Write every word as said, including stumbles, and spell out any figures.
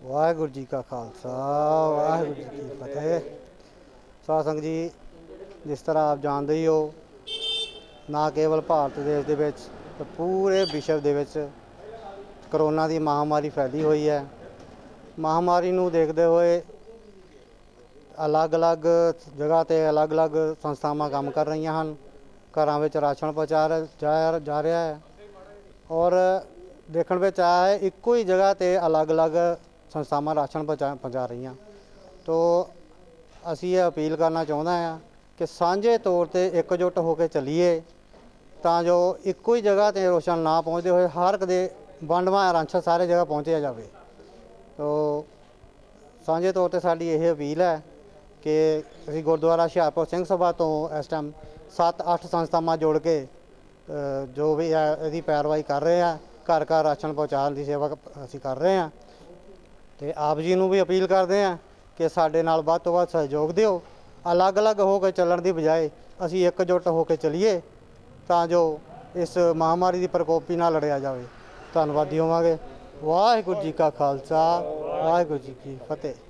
वाहिगुरू जी का खालसा वाहिगुरू जी की फतेह। साध संगत जी, जिस तरह आप जानते ही हो, ना केवल भारत देश दे विच ते पूरे विश्व दे विच करोना की महामारी फैली हुई है। महामारी नूं देखते हुए अलग अलग जगह ते अलग अलग संस्थावां काम कर रही हैं। घरां विच राशन पहुँचा जा जा रहा है और देखण विच आया है इक्को ही जगह ते अलग अलग संस्थावां राशन पहुँचा पहुँचा रही हैं। तो असी ये अपील करना चाहुंदा हां कि सांझे तौर ते एकजुट होकर चलीए तां जो इक्को ही जगह ते राशन ना पहुँचते हुए हर एक दे वंडवां राशन सारे जगह पहुँचाया जाए। तो सांझे तौर ते साडी यह अपील है कि असीं गुरुद्वारा हुशियारपुर सिंह सभा तो इस टाइम सत्त अठ संस्थावां जोड़ के जो भी है इसकी पैरवाई कर रहे हैं, घर घर राशन पहुँचाने की सेवा असीं कर रहे हैं। तो आप जी नूं भी अपील करते हैं कि साडे नाल वध तों वध सहयोग दिओ, अलग अलग होकर चलण की बजाय असीं एकजुट होकर चलीए तां जो इस महामारी की प्रकोपी नाल लड़िया जाए। धन्नवादी होवांगे। वाहिगुरू जी का खालसा वाहिगुरू जी की फतेह।